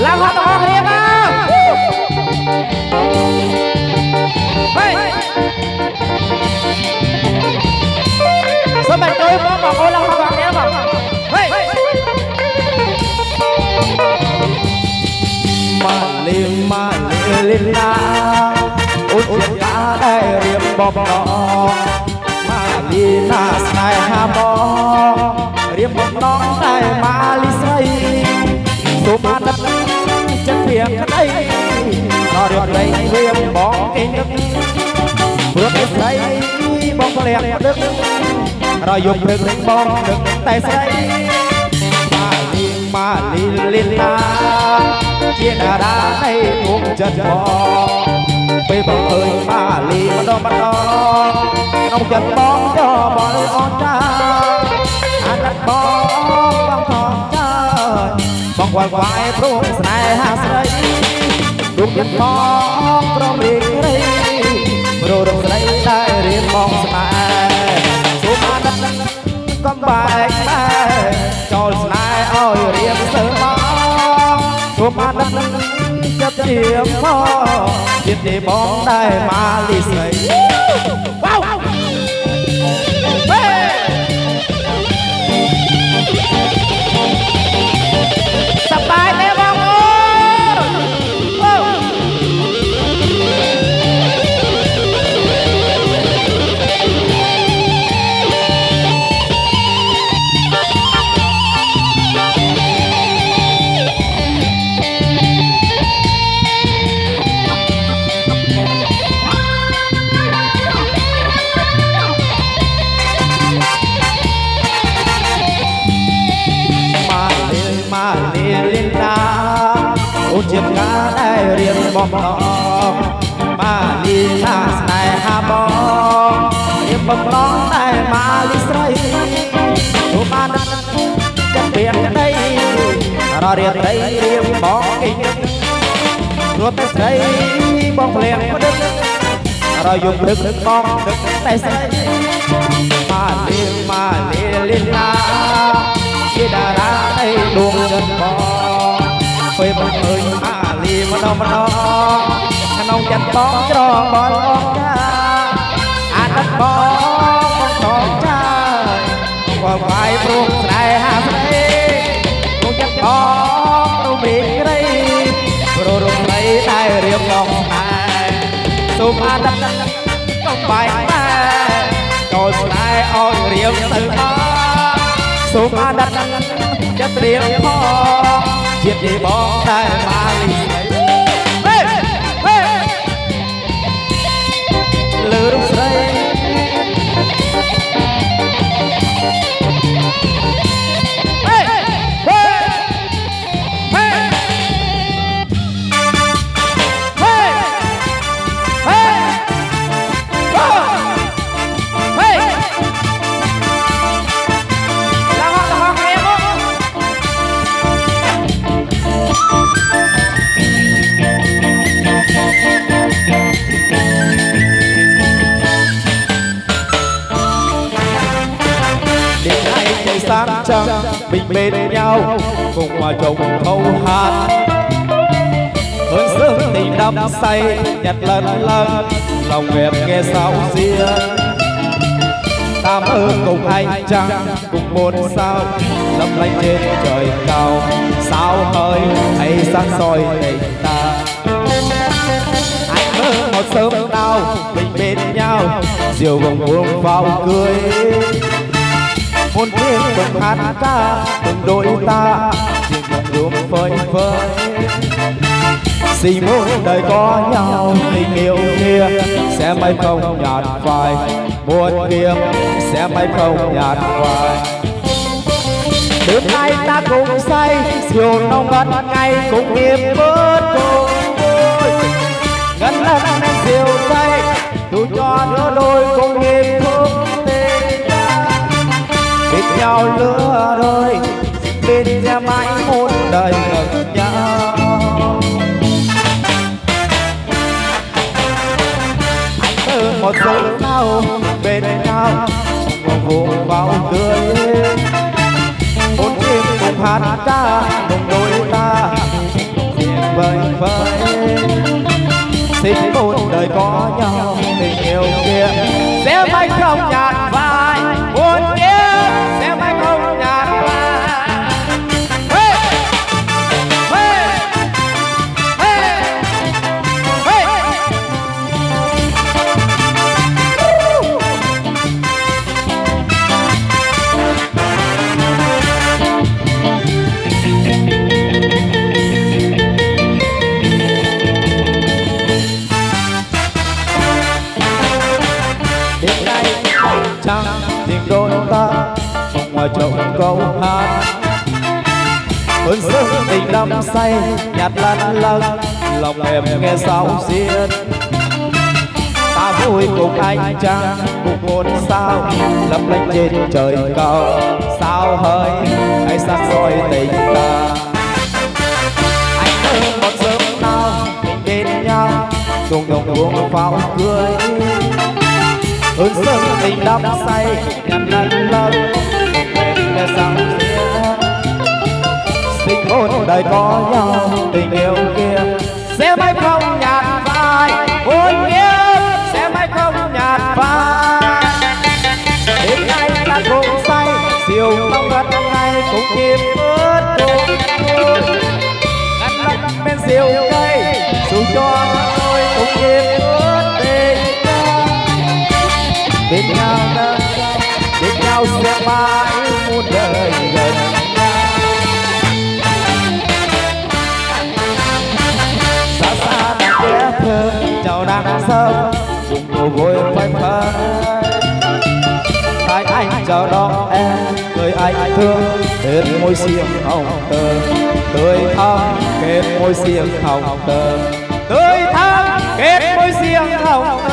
làm hết to kia mà số mình tôi có một cô làm hết kia mà mà liền na út chuyện cá đây riêng bom nó mà đi na sai hà bò riêng bom nó đây mà li say số mà đất chất việc cái đây nó được đây riêng bom kinh đức bước cái say bom lẹt đức rồi dùng được bom được tay say mà liền na chia đà đá này uống chân bò bây bầu hơi mà lì mà đo nông chân bón cho bò ơi on cha ăn đất bò bằng thòng trời bằng quài quài pro này ha sấy đúng chân bò pro liền đây pro đồng sấy đây riêng bong này số ma đất con bài này cho này ơi riêng sớm số ma đất chất điểm phò chuyện để bóng đài mà lì xầy wow sắp bài nè bóng chuyện cá đây riêng bom nó mà đi na này hà bò riêng bom nó đây mà đi say số ma đất chất biển đây rồi riêng đây riêng bom kinh rồi tay say bom liền có đức rồi dùng đức bom đức tay say mà liền na chia đà đá đây đuông chân bò phơi bóng ơi mà li mà đo nông chặt bón cho bón cha ăn đất bón con cha qua vai buông này ha say nông chặt bón đâu bị đây rồi đây đây riêng lòng này tôm ăn đất không phải mà rồi này ôi riêng từ đó tôm ăn đất chất riêng khó chuyện gì bóng tay mà lì lửa rung say sáng trăng mình bên nhau cùng mà chồng câu hát hương sương tình đắm say nhặt lần lòng em nghe sao riêng cảm ơn cùng anh trăng cùng một sao lấp lánh trên trời cao sao hơi hay sáng soi tình ta anh mơ một sớm nào mình bên nhau diều gồng buông vào cười muôn tiếng cùng hát ca từng đôi ta chuyện cùng đuông phơi phới gì muốn đời có nhau tình yêu kia sẽ mãi không nhạt phai muôn kiếp sẽ mãi không nhạt phai đêm nay ta cùng say diều nông ngất ngày cùng nghiêm bớt cùng vui ngân lần em diều tay dù cho đứa đôi cùng nghiêm thương nhau lứa đôi bên nhà mãi một đời gần nhau anh thơ một giây nào bên nhau cùng vùng vào cười một đêm cùng hát ca cùng đôi ta tình một đời có nhau, tình yêu kia sẽ mãi không nhạt phai, buồn kia sẽ mãi không nhạt phai. Chẳng tình đôi ta không ngoài trông câu hát, hơn sức tình đắm say nhạt lăn lăn, lòng em nghe sao xiết. Ta vui cùng anh trăng cùng một sao lấp lánh trên trời cao, sao hơi hay sắc soi tình ta. Anh ơi một sớm nào mình bên nhau cùng đồng uống pháo cười, hơn sức tình đắm say nhạt lăn lăn, nghe sao xiết. Tình một đời có nhau, tình yêu kia sẽ mãi không nhạt phai, hôn kiếp sẽ mãi không nhạt phai. Đêm nay ta cùng say siêu mong đất ngày cùng kịp ướt cùng ngăn lắm bên siêu cây, dù cho tôi cùng kịp ướt tình ta. Bên nhau nâng bên nhau sẽ mãi muôn đời gần. Chào nàng sớm cùng mồ vui phai phai, tay anh chào đón em người anh thương, kết môi xiềng hồng tơ tươi thắm, kết môi xiềng hồng tơ tươi thắm, kết môi xiềng hồng tơ.